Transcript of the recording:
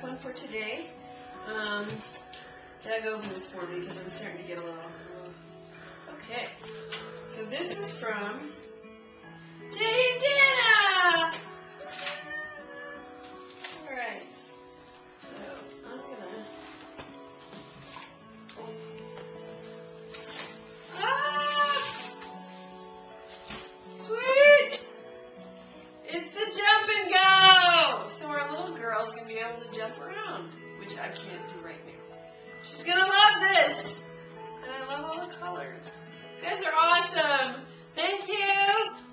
one for today. Doug opened this for me because I'm starting to get a little. Okay. So this is from Jana. All right. So I'm gonna. Sweet! It's the jump and go! So our little girl's gonna be able to jump around, which I can't do right now. She's gonna love this! And I love all the colors. You guys are awesome! Thank you!